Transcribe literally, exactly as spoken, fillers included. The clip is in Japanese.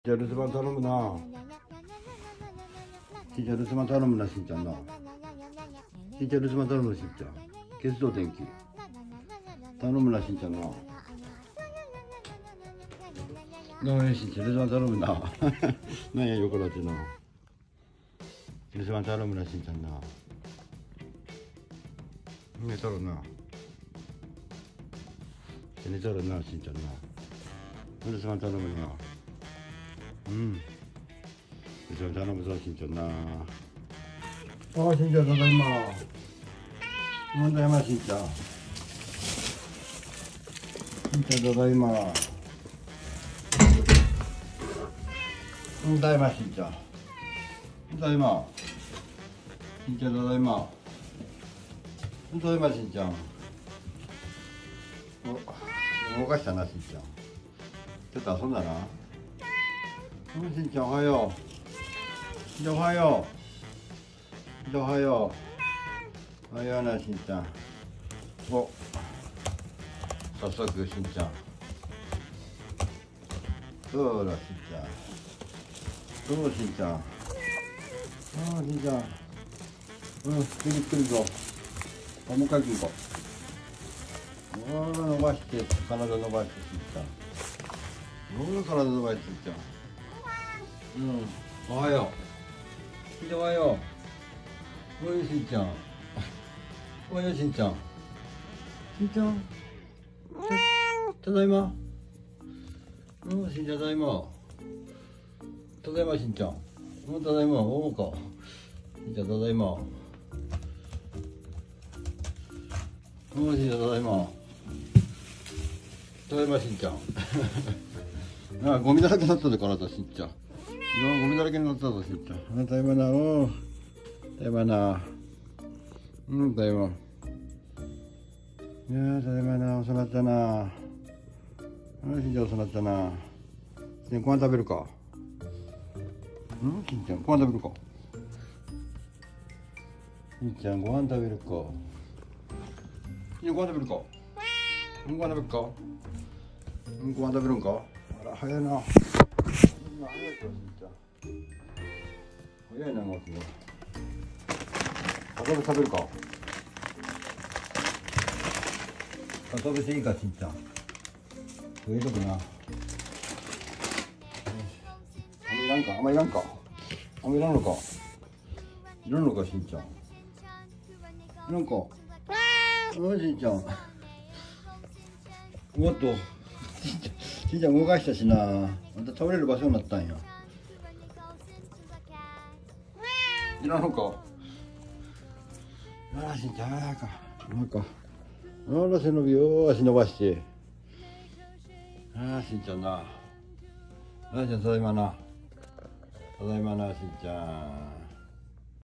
じゃあ留守番頼むな。しんちゃん留守番頼むな、しんちゃんな。しんちゃん留守番頼むな、しんちゃん。消すぞ電気。頼むな、しんちゃんな。なあ、しんちゃん留守番頼むな。なんや横立てな。留守番頼むな、しんちゃんな。寝とるな。寝とるな、しんちゃんな。留守番頼むな。うん。留守番頼むぞ、しんちゃんな。ああ、しんちゃん、ただいま。ただいま、しんちゃん。しんちゃん、ただいま。ただいま、しんちゃん。ただいま。しんちゃん、ただいま。ただいま、しんちゃん。お、動かしたな、しんちゃん。ちょっと遊んだな。しんちゃん、おはよう。しんちゃん、おはよう。しんちゃん、おはよう。おはような、しんちゃん。お、早速、しんちゃん。そうだ、しんちゃん。そう、しんちゃん。ああ、しんちゃん。うん、次来るぞ。あ、もう一回行こう。ああ、伸ばして、体伸ばして、しんちゃん。どう体伸ばして、しんちゃん。うん、おはよう。しんちゃん、おはよう。おい、しんちゃん。おはよう、しんちゃん。しんちゃん。た、ただいま。うん、しんちゃん、ただいま。ただいま、しんちゃん。うん、ただいま。おうか。しんちゃん、ただいま。うん、しんちゃん、ただいま。ただいま、しんちゃん。あ、ゴミだらけになったで、体、しんちゃん。ゴミだらけになったぞ、しんちゃん。ただいまな、おう。ただいまな。うん、ただいま。いや、ただいまな、遅なったな。うん、しんちゃん、遅なったな。しんちゃん、ご飯食べるか。うん、しんちゃん、ご飯食べるか。しんちゃん、ご飯食べるか。しんちゃん、ご飯食べるか。うん、ご飯食べるか。うん、ご飯食べるんか。あら、早いな。早いか、しんちゃん。早いな、もうすぐ。かつお節食べるか。かつお節いいか、しんちゃん。入れとくな。あんまいらんか、あんまいらんか。あんまいらんのか。いらんのか、しんちゃん。いらんか。うん、しんちゃん。おっと。しんちゃん動かしたしな。また倒れる場所になったんや。いらんのか。あら、しんちゃん、あらか。なんか。あら、背伸びよ、足伸ばして。ああ、しんちゃんな。あーちゃん、ただいまな。ただいまな、しんちゃん。